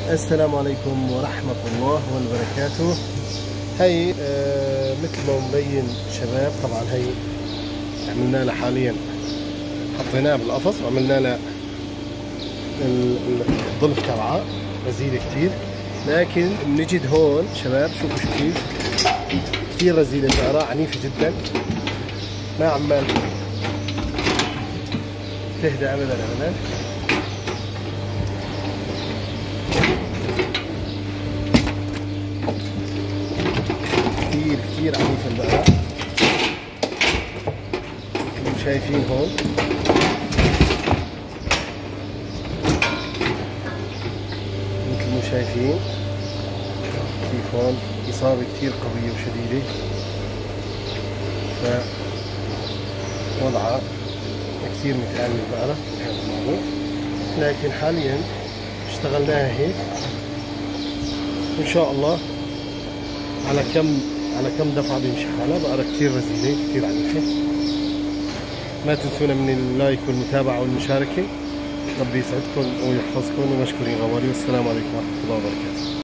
السلام عليكم ورحمة الله وبركاته. هي مثل ما مبين شباب، طبعا هي عملنا لها حاليا، حطيناها بالقفص وعملنا لها الظلف تبعها رزيلة كتير، لكن بنجد هون شباب شوفوا شو كتير رزيلة، البقرة عنيفة جدا، ما عمال تهدى ابدا ابدا. كتير عنيفة البقرة، مثل ما شايفين هون. مثل ما شايفين كيف هون إصابة كتير قوية وشديدة، فوضعها كتير متألم البقرة بهذا الموضوع، لكن حاليا اشتغلناها هيك إن شاء الله على كم دفعة بيمشي حالها. بقرة كتير رزينة كتير عنيفة. ما تنسونا من اللايك والمتابعة والمشاركة. ربي يسعدكم ويحفظكم، ومشكورين غوالي، والسلام عليكم ورحمة الله وبركاته.